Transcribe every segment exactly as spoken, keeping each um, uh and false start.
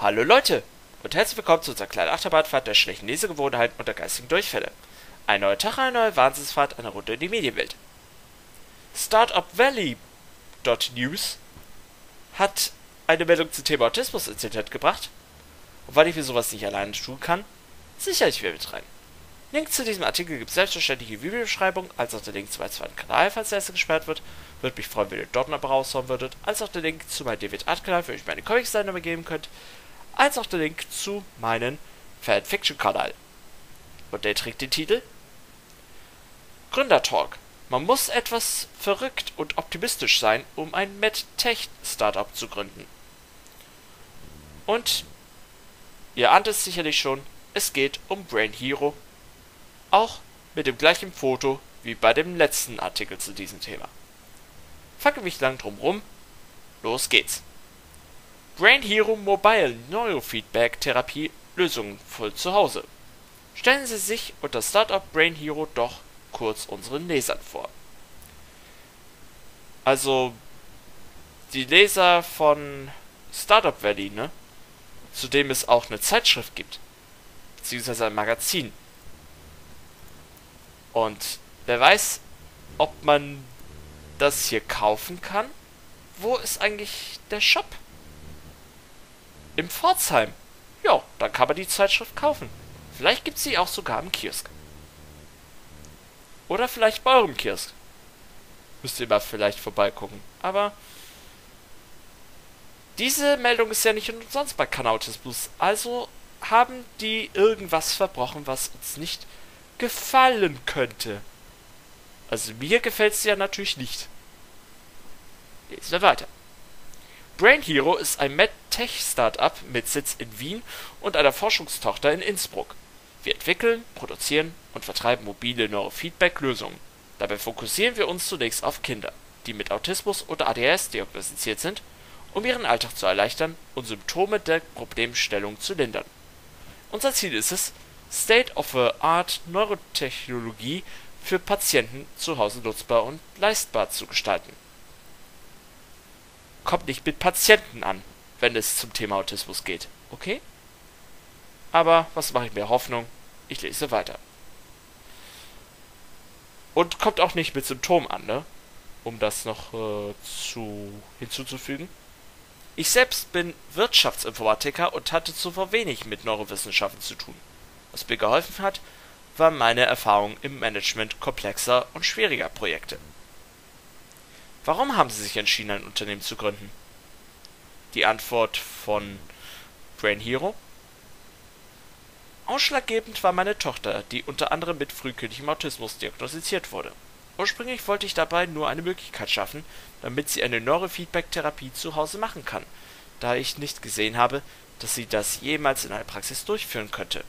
Hallo Leute und herzlich willkommen zu unserer kleinen Achterbahnfahrt der schlechten Lesegewohnheiten und der geistigen Durchfälle. Ein neuer Tag, eine neue Wahnsinnsfahrt, eine Runde in die Medienwelt. Startup Valley Punkt News hat eine Meldung zum Thema Autismus ins Internet gebracht. Und weil ich mir sowas nicht alleine tun kann, sichere ich mir mit rein. Link zu diesem Artikel gibt es selbstverständlich in der Videobeschreibung, als auch der Link zu meinem zweiten Kanal, falls der erste gesperrt wird. Würde mich freuen, wenn ihr dort noch raushauen würdet, als auch der Link zu meinem DeviantArt-Kanal, wo ihr euch meine Comics-Seiten geben könnt, als auch der Link zu meinem Fanfiction-Kanal. Und der trägt den Titel Gründertalk. Man muss etwas verrückt und optimistisch sein, um ein MedTech-Startup zu gründen. Und ihr ahnt es sicherlich schon, es geht um Brain Hero, auch mit dem gleichen Foto wie bei dem letzten Artikel zu diesem Thema. Fackel mich lang drum rum, los geht's. Brain Hero Mobile Neurofeedback Therapie Lösungen voll zu Hause. Stellen Sie sich und das Startup Brain Hero doch kurz unseren Lesern vor. Also, die Leser von Startup Valley, ne? Zu dem es auch eine Zeitschrift gibt. Beziehungsweise ein Magazin. Und wer weiß, ob man das hier kaufen kann? Wo ist eigentlich der Shop? Im Pforzheim. Ja, dann kann man die Zeitschrift kaufen. Vielleicht gibt es sie auch sogar im Kiosk. Oder vielleicht bei eurem Kiosk. Müsst ihr mal vielleicht vorbeigucken. Aber diese Meldung ist ja nicht umsonst bei Kanautismus. Also haben die irgendwas verbrochen, was uns nicht gefallen könnte. Also mir gefällt es ja natürlich nicht. Lesen wir weiter. Brain Hero ist ein MedTech-Startup mit Sitz in Wien und einer Forschungstochter in Innsbruck. Wir entwickeln, produzieren und vertreiben mobile Neurofeedback-Lösungen. Dabei fokussieren wir uns zunächst auf Kinder, die mit Autismus oder A D H S diagnostiziert sind, um ihren Alltag zu erleichtern und Symptome der Problemstellung zu lindern. Unser Ziel ist es, State-of-the-Art Neurotechnologie für Patienten zu Hause nutzbar und leistbar zu gestalten. Kommt nicht mit Patienten an, wenn es zum Thema Autismus geht, okay? Aber was mache ich mir Hoffnung? Ich lese weiter. Und kommt auch nicht mit Symptomen an, ne? Um das noch äh, zu hinzuzufügen. Ich selbst bin Wirtschaftsinformatiker und hatte zuvor wenig mit Neurowissenschaften zu tun. Was mir geholfen hat, war meine Erfahrung im Management komplexer und schwieriger Projekte. Warum haben Sie sich entschieden, ein Unternehmen zu gründen? Die Antwort von Brain Hero: Ausschlaggebend war meine Tochter, die unter anderem mit frühkindlichem Autismus diagnostiziert wurde. Ursprünglich wollte ich dabei nur eine Möglichkeit schaffen, damit sie eine Neurofeedback-Therapie zu Hause machen kann, da ich nicht gesehen habe, dass sie das jemals in einer Praxis durchführen könnte.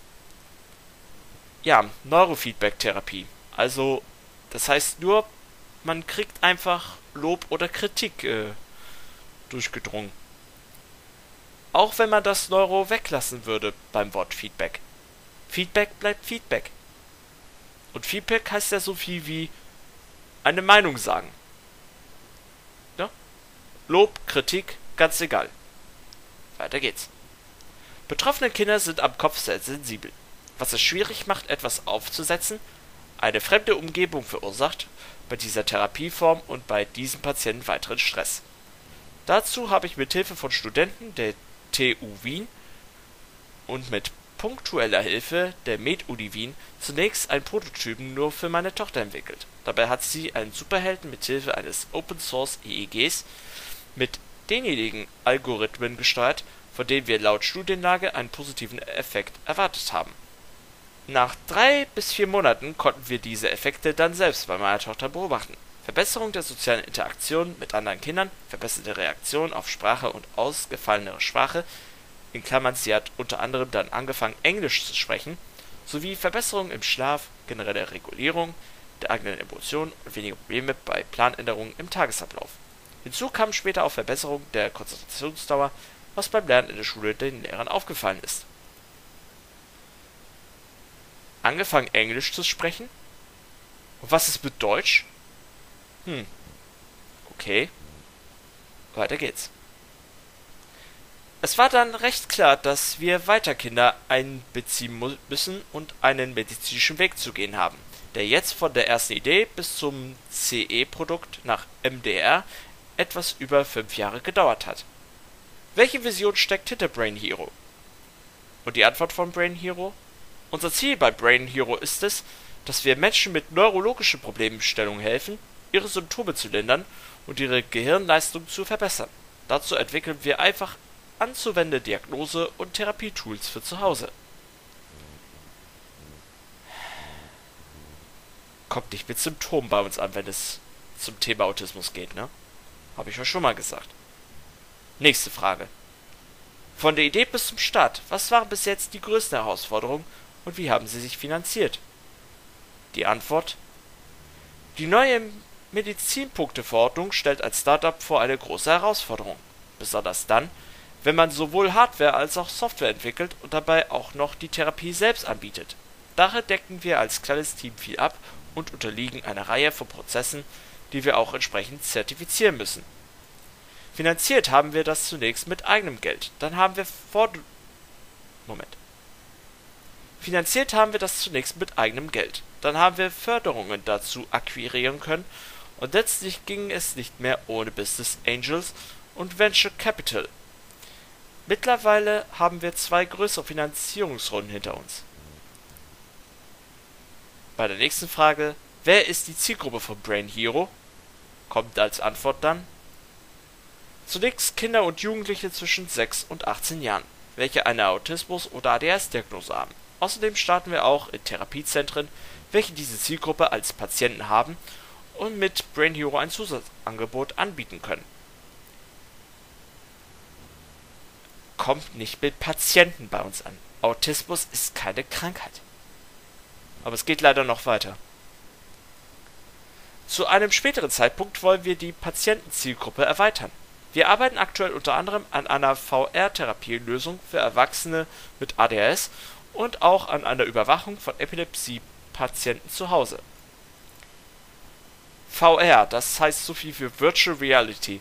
Ja, Neurofeedback-Therapie. Also, das heißt nur, man kriegt einfach Lob oder Kritik äh, durchgedrungen. Auch wenn man das Neuro weglassen würde beim Wort Feedback. Feedback bleibt Feedback. Und Feedback heißt ja so viel wie eine Meinung sagen. Ja? Lob, Kritik, ganz egal. Weiter geht's. Betroffene Kinder sind am Kopf sehr sensibel, was es schwierig macht, etwas aufzusetzen, eine fremde Umgebung verursacht bei dieser Therapieform und bei diesen Patienten weiteren Stress. Dazu habe ich mit Hilfe von Studenten der T U Wien und mit punktueller Hilfe der MedUni Wien zunächst einen Prototypen nur für meine Tochter entwickelt. Dabei hat sie einen Superhelden mit Hilfe eines Open-Source E E Gs mit denjenigen Algorithmen gesteuert, von denen wir laut Studienlage einen positiven Effekt erwartet haben. Nach drei bis vier Monaten konnten wir diese Effekte dann selbst bei meiner Tochter beobachten. Verbesserung der sozialen Interaktion mit anderen Kindern, verbesserte Reaktion auf Sprache und ausgefallenere Sprache, in Klammern, sie hat unter anderem dann angefangen Englisch zu sprechen, sowie Verbesserung im Schlaf, generelle Regulierung der eigenen Emotionen und weniger Probleme bei Planänderungen im Tagesablauf. Hinzu kam später auch Verbesserung der Konzentrationsdauer, was beim Lernen in der Schule den Lehrern aufgefallen ist. Angefangen Englisch zu sprechen? Und was ist mit Deutsch? Hm. Okay. Weiter geht's. Es war dann recht klar, dass wir weiter Kinder einbeziehen müssen und einen medizinischen Weg zu gehen haben, der jetzt von der ersten Idee bis zum C E-Produkt nach M D R etwas über fünf Jahre gedauert hat. Welche Vision steckt hinter Brain Hero? Und die Antwort von Brain Hero? Unser Ziel bei Brain Hero ist es, dass wir Menschen mit neurologischen Problemstellungen helfen, ihre Symptome zu lindern und ihre Gehirnleistung zu verbessern. Dazu entwickeln wir einfach anzuwendende Diagnose- und Therapietools für zu Hause. Kommt nicht mit Symptomen bei uns an, wenn es zum Thema Autismus geht, ne? Habe ich euch schon mal gesagt. Nächste Frage. Von der Idee bis zum Start, was waren bis jetzt die größten Herausforderungen und wie haben sie sich finanziert? Die Antwort: Die neue Medizinpunkteverordnung stellt ein Startup vor eine große Herausforderung. Besonders dann, wenn man sowohl Hardware als auch Software entwickelt und dabei auch noch die Therapie selbst anbietet. Daher decken wir als kleines Team viel ab und unterliegen einer Reihe von Prozessen, die wir auch entsprechend zertifizieren müssen. Finanziert haben wir das zunächst mit eigenem Geld. Dann haben wir vor Moment. Finanziert haben wir das zunächst mit eigenem Geld. Dann haben wir Förderungen dazu akquirieren können und letztlich ging es nicht mehr ohne Business Angels und Venture Capital. Mittlerweile haben wir zwei größere Finanzierungsrunden hinter uns. Bei der nächsten Frage, wer ist die Zielgruppe von Brain Hero? Kommt als Antwort dann: Zunächst Kinder und Jugendliche zwischen sechs und achtzehn Jahren, welche eine Autismus- oder A D S Diagnose haben. Außerdem starten wir auch in Therapiezentren, welche diese Zielgruppe als Patienten haben und mit Brain Hero ein Zusatzangebot anbieten können. Kommt nicht mit Patienten bei uns an. Autismus ist keine Krankheit. Aber es geht leider noch weiter. Zu einem späteren Zeitpunkt wollen wir die Patientenzielgruppe erweitern. Wir arbeiten aktuell unter anderem an einer V R-Therapielösung für Erwachsene mit A D H S und auch an einer Überwachung von Epilepsie-Patienten zu Hause. V R, das heißt so viel für Virtual Reality.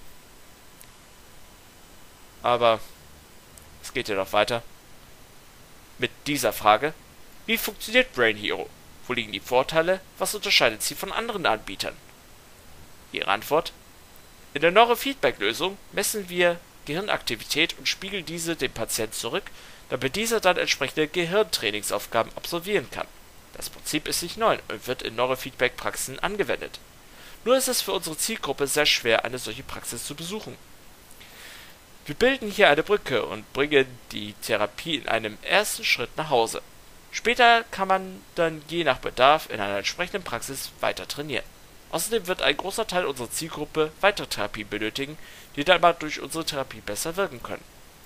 Aber es geht ja noch weiter. Mit dieser Frage: Wie funktioniert Brain Hero? Wo liegen die Vorteile? Was unterscheidet sie von anderen Anbietern? Ihre Antwort: In der Neurofeedback-Lösung messen wir Gehirnaktivität und spiegeln diese dem Patienten zurück, damit dieser dann entsprechende Gehirntrainingsaufgaben absolvieren kann. Das Prinzip ist nicht neu und wird in Neurofeedback-Praxen angewendet. Nur ist es für unsere Zielgruppe sehr schwer, eine solche Praxis zu besuchen. Wir bilden hier eine Brücke und bringen die Therapie in einem ersten Schritt nach Hause. Später kann man dann je nach Bedarf in einer entsprechenden Praxis weiter trainieren. Außerdem wird ein großer Teil unserer Zielgruppe weitere Therapien benötigen, die dann mal durch unsere Therapie besser wirken können.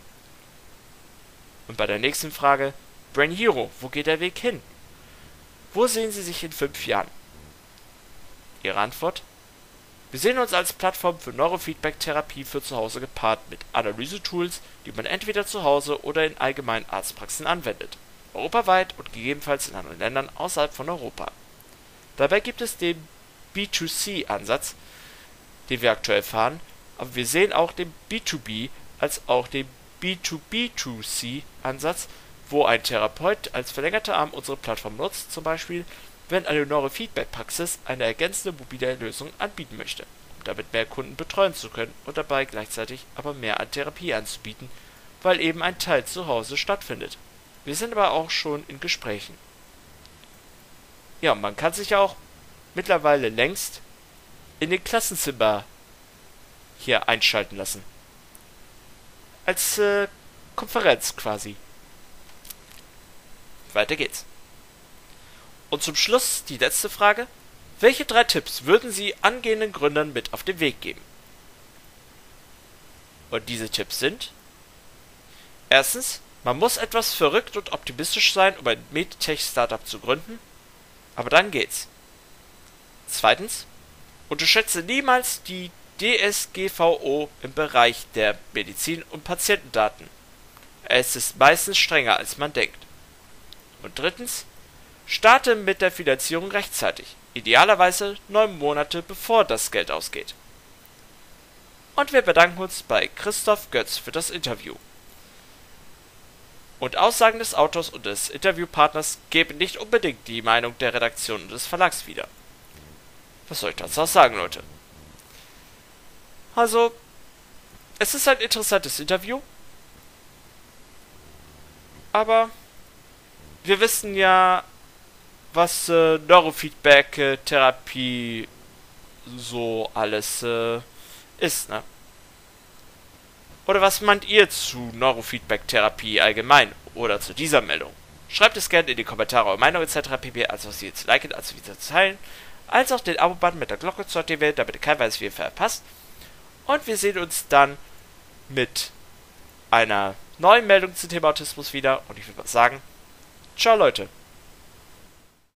Und bei der nächsten Frage: Brain Hero, wo geht der Weg hin? Wo sehen Sie sich in fünf Jahren? Ihre Antwort: Wir sehen uns als Plattform für Neurofeedback-Therapie für zu Hause gepaart mit Analysetools, die man entweder zu Hause oder in allgemeinen Arztpraxen anwendet. Europaweit und gegebenenfalls in anderen Ländern außerhalb von Europa. Dabei gibt es den B zwei C-Ansatz, den wir aktuell fahren, aber wir sehen auch den B zwei B als auch den B zwei B zwei C-Ansatz, wo ein Therapeut als verlängerter Arm unsere Plattform nutzt, zum Beispiel wenn eine Neurofeedback-Praxis eine ergänzende mobile Lösung anbieten möchte, um damit mehr Kunden betreuen zu können und dabei gleichzeitig aber mehr an Therapie anzubieten, weil eben ein Teil zu Hause stattfindet. Wir sind aber auch schon in Gesprächen. Ja, man kann sich ja auch mittlerweile längst in den Klassenzimmer hier einschalten lassen. Als äh, Konferenz quasi. Weiter geht's. Und zum Schluss die letzte Frage: Welche drei Tipps würden Sie angehenden Gründern mit auf den Weg geben? Und diese Tipps sind: Erstens, man muss etwas verrückt und optimistisch sein, um ein Medtech-Startup zu gründen, aber dann geht's. Zweitens, unterschätze niemals die D S G V O im Bereich der Medizin- und Patientendaten. Es ist meistens strenger, als man denkt. Und drittens, starte mit der Finanzierung rechtzeitig, idealerweise neun Monate bevor das Geld ausgeht. Und wir bedanken uns bei Christoph Götz für das Interview. Und Aussagen des Autors und des Interviewpartners geben nicht unbedingt die Meinung der Redaktion und des Verlags wieder. Was soll ich dazu auch sagen, Leute? Also, es ist ein interessantes Interview. Aber wir wissen ja, was äh, Neurofeedback-Therapie so alles äh, ist, ne? Oder was meint ihr zu Neurofeedback-Therapie allgemein oder zu dieser Meldung? Schreibt es gerne in die Kommentare eure Meinung et cetera pp. Als auch sie zu liken, als auch wieder zu teilen, als auch den Abo-Button mit der Glocke zu aktivieren, damit ihr kein weiteres Video verpasst. Und wir sehen uns dann mit einer neuen Meldung zum Thema Autismus wieder. Und ich würde mal sagen, ciao Leute.